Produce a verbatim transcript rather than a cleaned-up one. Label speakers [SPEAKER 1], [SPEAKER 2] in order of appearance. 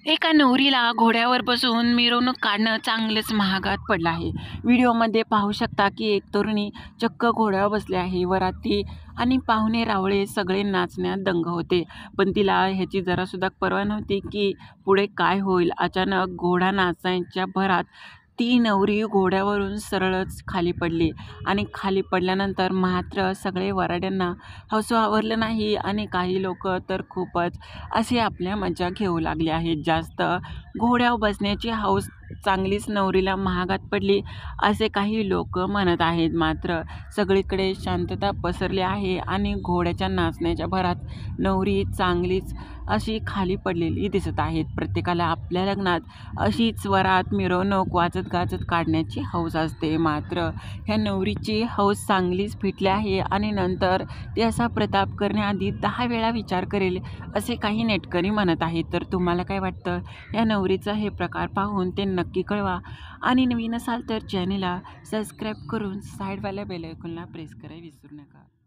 [SPEAKER 1] एका नवरीला घोड्यावर बसून मिरवणूक काढणं चांगलंच महागात पडलं आहे. व्हिडिओमध्ये पाहू शकता की एक तरुणी चक्क घोड्यावर बसली आहे. वराती आणि पाहुणे रावळे सगळे नाचण्यात दंग होते, पण तिला ह्याची जरासुद्धा पर्वा नव्हती की पुढे काय होईल. अचानक घोडा नाचायच्या भरात ती नवरी घोड्यावरून सरळच खाली पडली आणि खाली पडल्यानंतर मात्र सगळे वऱ्हाड्यांना हसू आवरलं नाही आणि काही लोक तर खूपच असे आपल्या मजा घेऊ लागले आहेत. जास्त घोड्यावर बसण्याची हौस चांगलीच नवरीला महागात पडली असे काही लोक म्हणत आहेत. मात्र सगळीकडे शांतता पसरली आहे आणि घोड्याच्या नाचण्याच्या भरात नवरी चांगलीच अशी खाली पडलेली दिसत आहेत. प्रत्येकाला आपल्या लग्नात अशीच वरात मिरवणूक वाजत गाजत काढण्याची हौस असते, मात्र ह्या नवरीची हौस चांगलीच फिटली आहे आणि नंतर ती असा प्रताप करण्याआधी दहा वेळा विचार करेल असे काही नेटकरी म्हणत आहेत. तर तुम्हाला काय वाटतं या नवरीचा हे प्रकार पाहून ते नक्की कळवा आणि नवीन असाल तर चॅनेलला सबस्क्राईब करून साईडवाल्या बेल आयकॉनला प्रेस करायला विसरू नका.